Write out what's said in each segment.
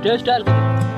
டேஸ்ட்டாக இருக்கும்.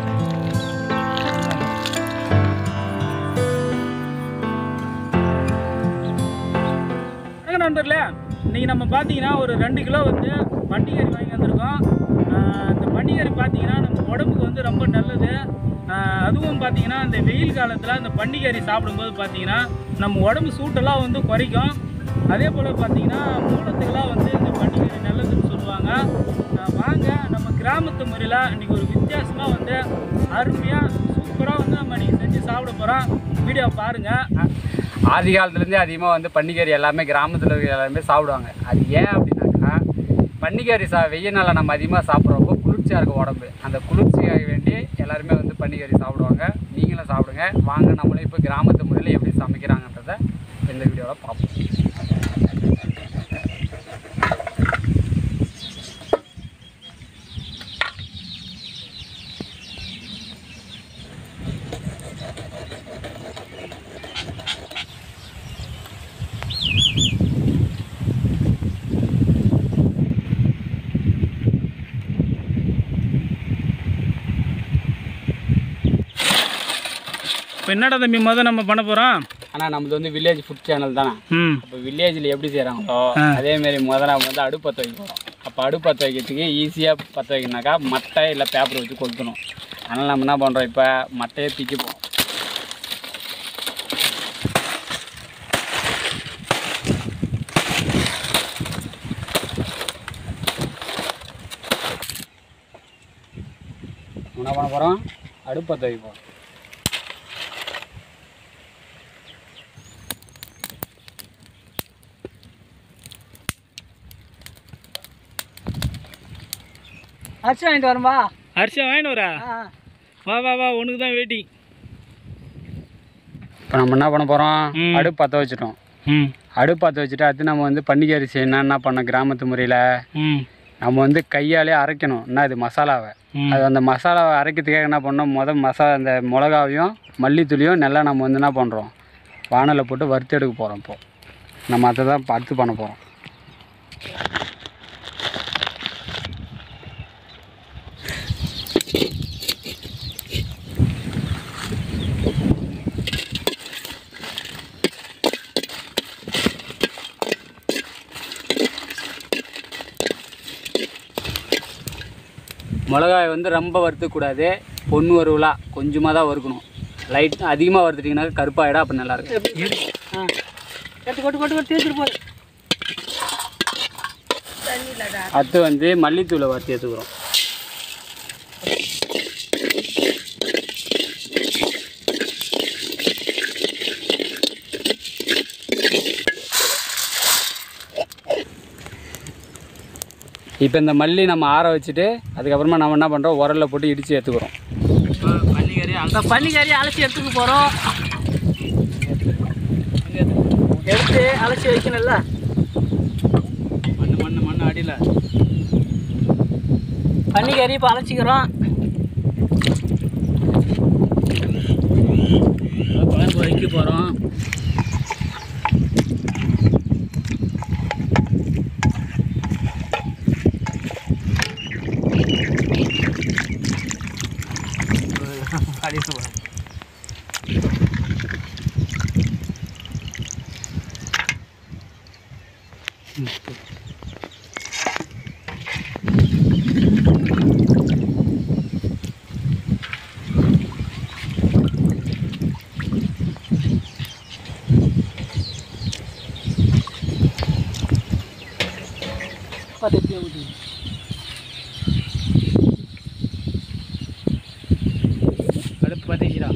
நண்பர்களே, இன்றைக்கி நம்ம பார்த்தீங்கன்னா ஒரு 2 கிலோ வந்து பண்டிகறி வாங்கி வந்திருக்கோம். இந்த பண்டிகறி பார்த்தீங்கன்னா நம்ம உடம்புக்கு வந்து ரொம்ப நல்லது. அதுவும் பார்த்தீங்கன்னா இந்த வெயில் காலத்தில் இந்த பண்டிகறி சாப்பிடும்போது பார்த்தீங்கன்னா நம்ம உடம்பு சூட்டெல்லாம் வந்து குறைக்கும். அதே போல் பார்த்தீங்கன்னா மூலத்துக்கெல்லாம் வந்து இந்த பண்டிகறி நல்லதுன்னு சொல்லுவாங்க. வாங்க நம்ம கிராமத்து முறையில் இன்றைக்கி ஒரு வித்தியாசமாக வந்து அருமையாக சூப்பராக வந்து நம்ம இன்றைக்கி செஞ்சு சாப்பிட போகிறோம். வீடியோ பாருங்கள். ஆதி காலத்துலேருந்தே அதிகமாக வந்து பன்னிக்கறி எல்லாமே கிராமத்தில் இருக்கிற எல்லாருமே சாப்பிடுவாங்க. அது ஏன் அப்படின்னாக்கா பன்னிக்கறி வெயில் நாளில் நம்ம அதிகமாக சாப்பிட்றப்போ குளிர்ச்சியாக இருக்கும் உடம்பு. அந்த குளிர்ச்சியாக வேண்டி எல்லாருமே வந்து பன்னிக்கறி சாப்பிடுவாங்க. நீங்களும் சாப்பிடுங்க. வாங்க நம்மளும் இப்போ கிராமத்து முறையில் எப்படி சமைக்கிறாங்கன்றதை இந்த வீடியோவில் பார்ப்போம். இப்போ என்னடா தம்பி முதல் நம்ம பண்ண போகிறோம்? ஆனால் நம்மளது வந்து வில்லேஜ் ஃபுட் சேனல் தானே. இப்போ வில்லேஜில் எப்படி செய்கிறாங்களோ அதேமாரி முதல்ல நம்ம வந்து அடுப்பு பற்ற வைக்க போகிறோம். அப்போ அடுப்பு பற்ற வைக்கிறதுக்கு ஈஸியாக பற்ற வைக்கணுனாக்கா மட்டை இல்லை பேப்பர் வச்சு கொளுத்தணும். அதனால் நம்ம என்ன பண்ணுறோம், இப்போ மட்டையை பிக்கப்போம். என்ன பண்ண போகிறோம், அடுப்பு பற்ற வைப்போம். அரிசி வாங்கிட்டு வரம்பா. அரிசி வாங்கிட்டு வரா? வா வா வா, உனக்கு தான் வெயிட்டிங். இப்போ நம்ம என்ன பண்ண போகிறோம், அடுப்பு பற்ற வச்சுட்டோம். அடுப்பு பற்ற வச்சுட்டு அடுத்து நம்ம வந்து பன்னிக்கறி செய்யணும். என்ன பண்ணோம், கிராமத்து முறையில் நம்ம வந்து கையாலே அரைக்கணும். என்ன இது மசாலாவை, அது அந்த மசாலாவை அரைக்கிறதுக்காக என்ன பண்ணோம், மசாலா இந்த மிளகாவையும் மல்லித்தூளியும் நல்லா நம்ம வந்து என்ன பண்ணுறோம், வானலில் போட்டு வறுத்து எடுக்க போகிறோம். இப்போது நம்ம அதை தான் அடுத்து பண்ண போகிறோம். மிளகாய் வந்து ரொம்ப வறுத்துக்கூடாது, பொண்ணு வறுவலாக கொஞ்சமாக தான் வறுக்கணும். லைட் அதிகமாக வறுத்துட்டிங்கன்னா கருப்பாயிடும். அப்போ நல்லாயிருக்கும். அடுத்து வந்து மல்லித்தூளை வறுத்து எடுத்துக்கிறோம். இப்போ இந்த மல்லி நம்ம ஆற வச்சுட்டு அதுக்கப்புறமா நம்ம என்ன பண்ணுறோம், உரலில் போட்டு இடித்து எடுத்துக்கிறோம். பன்னிக்கறி அலசி எடுத்துக்க போகிறோம். எடுத்து அலசி வைக்கணும்ல. மண் அடியில் பன்னிக்கறி இப்போ அலசிக்கிறோம். குழம்பு வைக்க போகிறோம். அடுப்பு பற்றிக்கிறா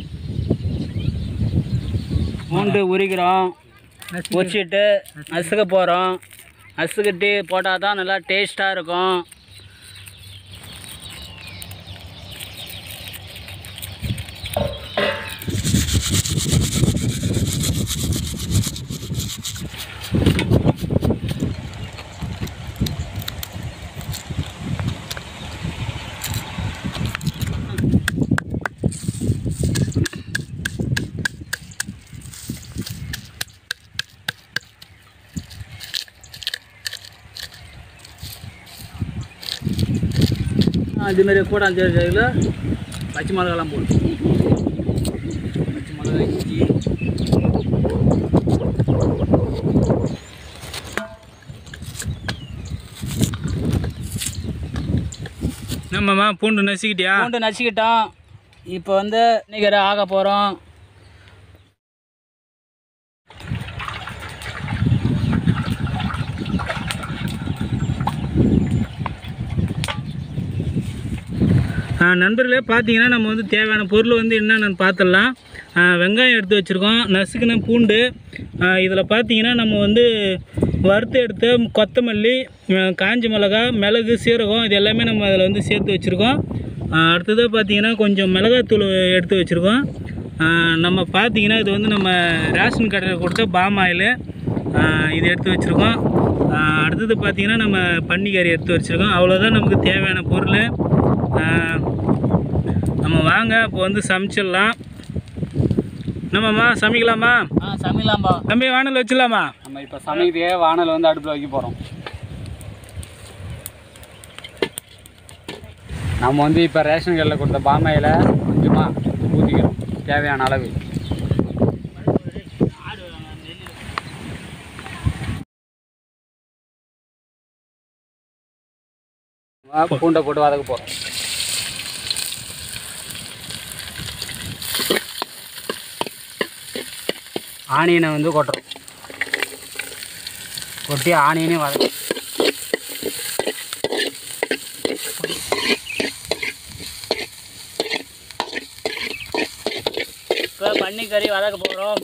பூண்டு உரிக்கிறோம். உரிச்சிட்டு நசுக்க போகிறோம். நசுக்கிட்டு போட்டால் தான் நல்லா டேஸ்ட்டாக இருக்கும். இதுமாரி கூட 5 கிலோ பச்சை மிளகாலாம் போடும். பச்சை மிளகா, இஞ்சி, நம்மம்மா பூண்டு நசுக்கிட்டியா? பூண்டு நசுக்கிட்டோம். இப்போ வந்து இன்னைக்கு ஆக போகிறோம். நண்பர்களே பார்த்தீங்கன்னா நம்ம வந்து தேவையான பொருள் வந்து என்னென்னு பார்த்துடலாம். வெங்காயம் எடுத்து வச்சுருக்கோம், நசுக்கின பூண்டு, இதில் பார்த்தீங்கன்னா நம்ம வந்து வறுத்து எடுத்த கொத்தமல்லி, காஞ்ச மிளகா, மிளகு, சீரகம் இது எல்லாமே நம்ம அதில் வந்து சேர்த்து வச்சுருக்கோம். அடுத்ததாக பார்த்தீங்கன்னா கொஞ்சம் மிளகாத்தூள் எடுத்து வச்சுருக்கோம். நம்ம பார்த்தீங்கன்னா இது வந்து நம்ம ரேஷன் கடையில் கொடுத்த பாம் ஆயிலு இது எடுத்து வச்சுருக்கோம். அடுத்தது பார்த்தீங்கன்னா நம்ம பன்னிக்கறி எடுத்து வச்சுருக்கோம். அவ்வளோதான் நமக்கு தேவையான பொருள். நம்ம வாங்க இப்போ வந்து சமைச்சிடலாம். நம்மம்மா சமைக்கலாமா? சமைக்கலாமா தம்பி? வானல் வச்சிடலாமா? நம்ம இப்போ சமைக்கிறதே வானல் வந்து அடுப்பில் வைக்க போகிறோம். நம்ம வந்து இப்போ ரேஷன் கடையில் கொடுத்த பாமாயில் கொஞ்சமாக ஊற்றிக்கிறோம் தேவையான அளவு. பூண்டை போட்டு வதக்க போகிறோம். ஆனியனை வந்து கொட்டுறோம். கொட்டி ஆனியனையும் வதக்க. இப்போ பன்னிக்கறி வதக்க போகிறோம்.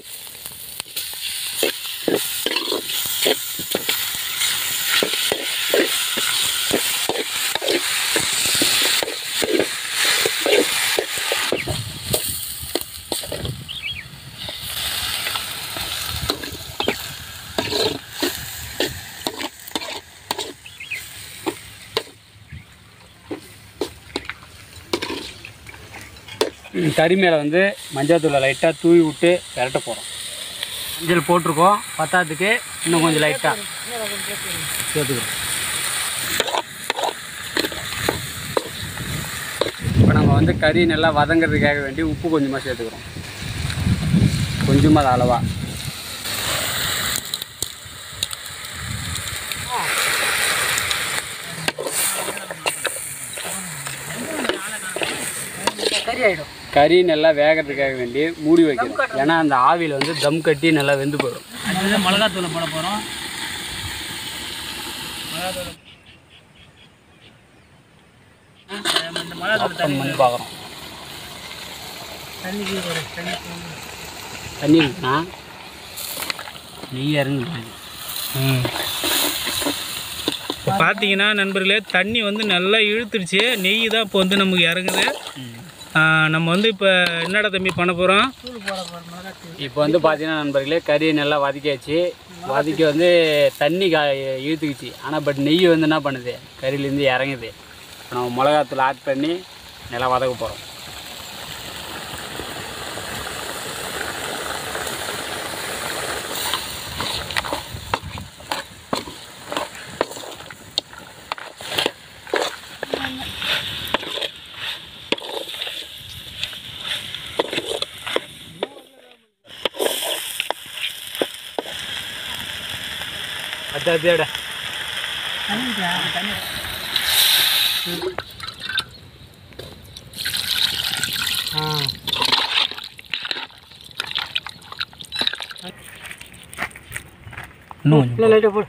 கறி மேலே வந்து மஞ்சள் தூளை லைட்டாக தூவி விட்டு விரட்ட போகிறோம். மஞ்சள் போட்டிருக்கோம், பத்தாத்துக்கு இன்னும் கொஞ்சம் லைட்டாக சேர்த்துக்கிறோம். இப்போ நம்ம வந்து கறி நல்லா வதங்கிறதுக்காக வேண்டி உப்பு கொஞ்சமாக சேர்த்துக்கிறோம். கொஞ்சமாக அது அளவா. கறி நல்லா வேகிறதுக்காக வேண்டி மூடி வைக்கிறோம். ஏன்னா அந்த ஆவியில் வந்து தம் கட்டி நல்லா வெந்து போயிடும். அடுத்தது மிளகாத்தூளை போட போகிறோம். மிளகாத்தூள் பண்ணி பார்க்குறோம். தண்ணி இருக்குண்ணா, நெய் இறங்குது. இப்போ பார்த்தீங்கன்னா நண்பர்களே தண்ணி வந்து நல்லா இழுத்துடுச்சு. நெய் தான் இப்போ வந்து நமக்கு இறங்குது. நம்ம வந்து இப்போ என்னடா தம்பி பண்ண போகிறோம்? இப்போ வந்து பார்த்தீங்கன்னா நண்பர்களே கறி நல்லா வதக்கியாச்சு. வதக்கி வந்து தண்ணி இழுத்துக்குச்சு. ஆனால் பட் நெய் வந்து என்ன பண்ணுது, கறியிலேருந்து இறங்குது. இப்போ நம்ம மிளகாத்தூள் ஆட் பண்ணி நல்லா வதக்க போகிறோம். அதேடா இன்னும் லைட்டாக போடு.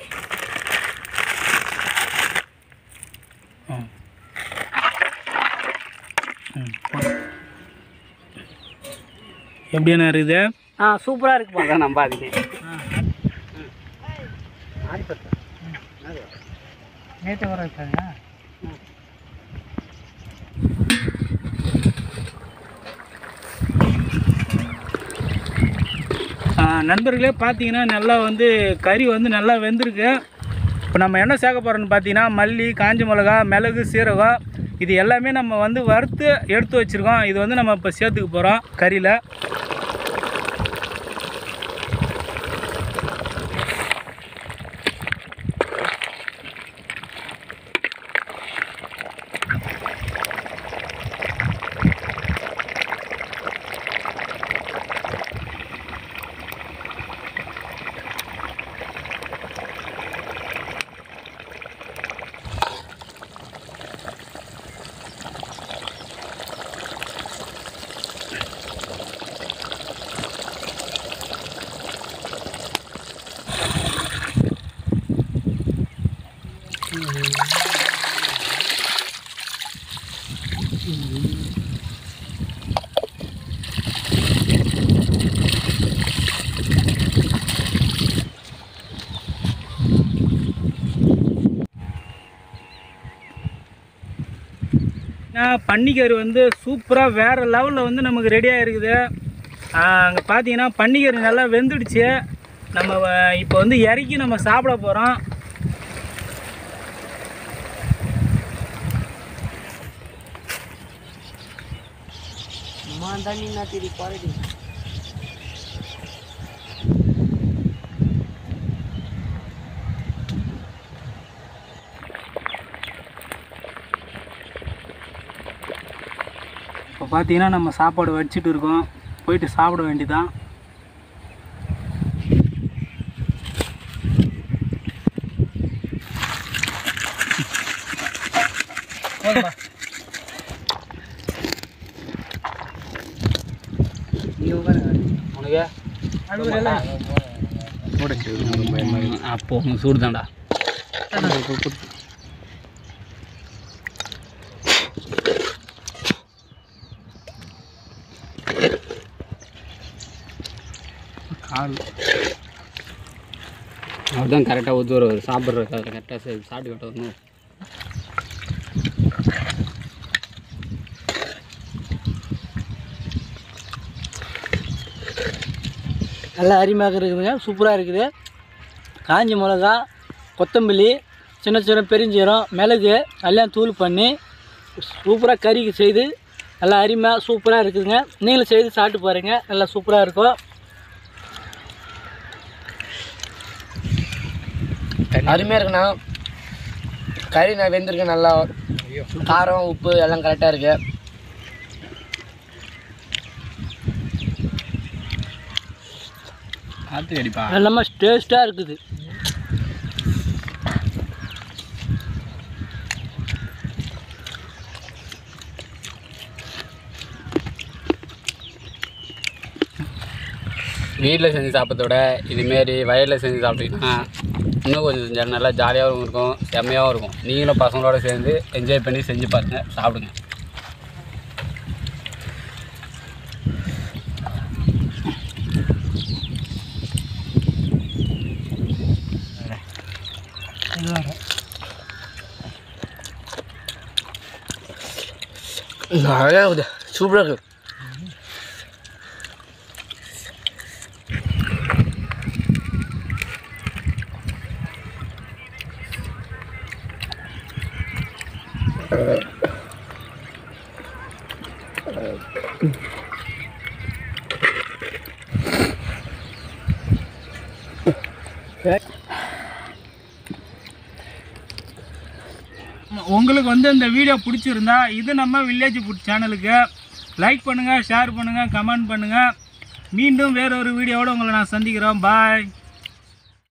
எப்படியான இருக்குது? சூப்பராக இருக்கு போங்க. நம்பாதீங்க. நேற்று வர இருக்காங்க. நண்பர்களே பார்த்தீங்கன்னா நல்லா வந்து கறி வந்து நல்லா வெந்திருக்கு. இப்போ நம்ம என்ன சேர்க்க போகிறோன்னு பார்த்தீங்கன்னா மல்லி, காஞ்ச மிளகா, மிளகு, சீரகம் இது எல்லாமே நம்ம வந்து வறுத்து எடுத்து வச்சுருக்கோம். இது வந்து நம்ம இப்போ சேர்த்துக்க போகிறோம் கறியில். பன்னிக்கறி வந்து சூப்பராக வேறு லெவலில் வந்து நமக்கு ரெடியாக இருக்குது. அங்கே பார்த்தீங்கன்னா பன்னிக்கறி நல்லா வெந்துடுச்சு. நம்ம இப்போ வந்து இறக்கி நம்ம சாப்பிட போகிறோம். இப்போ பார்த்தீங்கன்னா நம்ம சாப்பாடு வடிச்சிட்டு இருக்கோம். போயிட்டு சாப்பிட வேண்டியதான். அப்போ சூடு தான்டா. அதுதான் கரெக்டாக ஊற்றி வரும். சாப்பிட்ற கரெக்டாக சாப்பிட்டு கட்ட வரணும். நல்லா அருமையாக இருக்குதுங்க. சூப்பராக இருக்குது. காஞ்சி மிளகா, கொத்தமல்லி, சின்ன சின்ன பெருஞ்சீரம், மிளகு எல்லாம் தூள் பண்ணி சூப்பராக கறிக்கு செய்து நல்லா அருமையாக சூப்பராக இருக்குதுங்க. நீங்களும் செய்து சாப்பிட்டு பாருங்கள். நல்லா சூப்பராக இருக்கும். அருமையாக இருக்குண்ணா. கறி நான் வெந்திருக்கேன். நல்லா காரம் உப்பு எல்லாம் கரெக்டாக இருக்கு. பார்த்து அடிப்பா. எல்லாமே டேஸ்ட்டாக இருக்குது. வீட்டில் செஞ்சு சாப்பிட்றத விட இதுமாரி வயலில் செஞ்சு சாப்பிட்டீங்கன்னா இன்னும் கொஞ்சம் நல்லா ஜாலியாகவும் இருக்கும், செம்மையாகவும் இருக்கும். நீங்களும் பசங்களோட சேர்ந்து என்ஜாய் பண்ணி செஞ்சு பாருங்கள், சாப்பிடுங்க. நல்லா இருக்குது. சூப்பராக இருக்குது. உங்களுக்கு வந்து இந்த வீடியோ பிடிச்சிருந்தா இது நம்ம வில்லேஜ் ஃபுட் சேனலுக்கு லைக் பண்ணுங்கள், ஷேர் பண்ணுங்கள், கமெண்ட் பண்ணுங்கள். மீண்டும் வேறொரு வீடியோவோடு உங்களை நான் சந்திக்கிறோம். பாய்.